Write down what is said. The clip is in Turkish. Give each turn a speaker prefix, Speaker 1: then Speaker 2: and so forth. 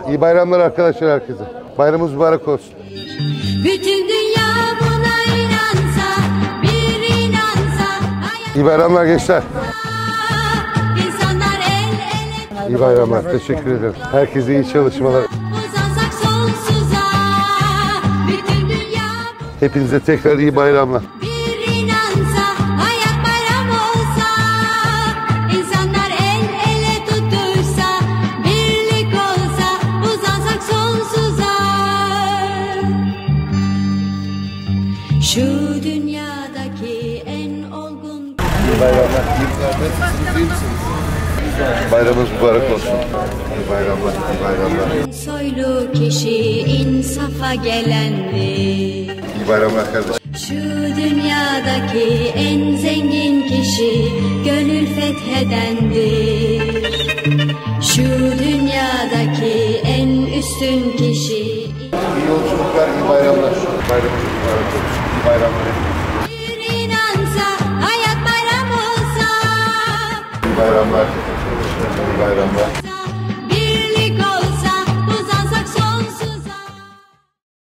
Speaker 1: İyi bayramlar arkadaşlar herkese. Bayramımız mübarek olsun.
Speaker 2: Bütün dünya buna inansa, bir inansa.
Speaker 1: İyi bayramlar gençler.
Speaker 2: İnsanlar el ele.
Speaker 1: İyi bayramlar. Teşekkür ederim. Herkese iyi çalışmalar.
Speaker 2: Uzansak sonsuza. Bütün dünya
Speaker 1: Hepinize tekrar iyi bayramlar.
Speaker 2: bir inansa, hayat bayram olsa. İnsanlar el ele tutuşsa, birlik olsa, uzansak sonsuza. Şu dünyadaki en olgun
Speaker 1: İyi bayramlar. İyi misiniz? Bayramımız mübarek olsun. İyi bayramlar. İyi bayramlar.
Speaker 2: soylu kişi insafa gelendir.
Speaker 1: İyi bayramlar kardeşim.
Speaker 2: Şu dünyadaki en zengin kişi gönül fethedendir. Şu dünyadaki en üstün kişi
Speaker 1: İyi yolculuklar, iyi bayramlar. Bayramımız mübarek olsun. İyi bayramlar.
Speaker 2: bir inansa, hayat bayram olsa.
Speaker 1: İyi bayramlar. İyi bayramlar.